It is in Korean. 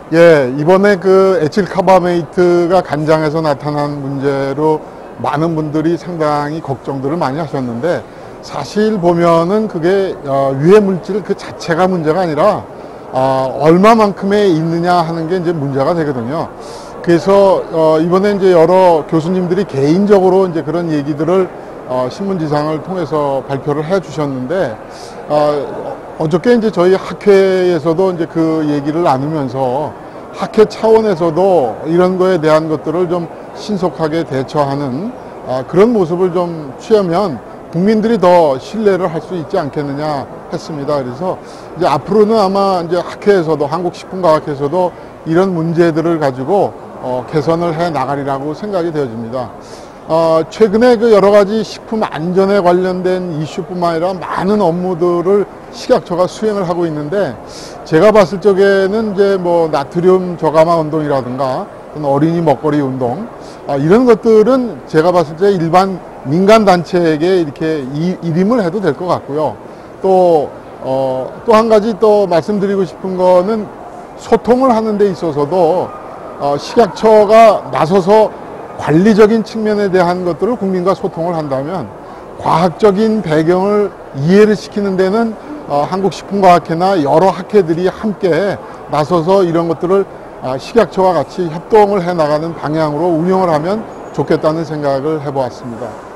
예, 이번에 그 에틸카바메이트가 간장에서 나타난 문제로 많은 분들이 상당히 걱정들을 많이 하셨는데, 사실 보면은 그게 유해 물질 그 자체가 문제가 아니라 얼마만큼에 있느냐 하는 게 이제 문제가 되거든요. 그래서 이번에 이제 여러 교수님들이 개인적으로 이제 그런 얘기들을 신문지상을 통해서 발표를 해 주셨는데, 어저께 이제 저희 학회에서도 이제 그 얘기를 나누면서 학회 차원에서도 이런 거에 대한 것들을 좀 신속하게 대처하는 그런 모습을 좀 취하면 국민들이 더 신뢰를 할 수 있지 않겠느냐 했습니다. 그래서 이제 앞으로는 아마 이제 학회에서도, 한국식품과학회에서도 이런 문제들을 가지고 개선을 해 나가리라고 생각이 되어집니다. 최근에 그 여러 가지 식품 안전에 관련된 이슈뿐만 아니라 많은 업무들을 식약처가 수행을 하고 있는데, 제가 봤을 적에는 이제 뭐 나트륨 저감화 운동이라든가 어린이 먹거리 운동, 이런 것들은 제가 봤을 때 일반 민간 단체에게 이렇게 일임을 해도 될 것 같고요. 또 한 가지 또 말씀드리고 싶은 거는, 소통을 하는 데 있어서도 식약처가 나서서 관리적인 측면에 대한 것들을 국민과 소통을 한다면, 과학적인 배경을 이해를 시키는 데는 한국식품과학회나 여러 학회들이 함께 나서서 이런 것들을 식약처와 같이 협동을 해 나가는 방향으로 운영을 하면 좋겠다는 생각을 해보았습니다.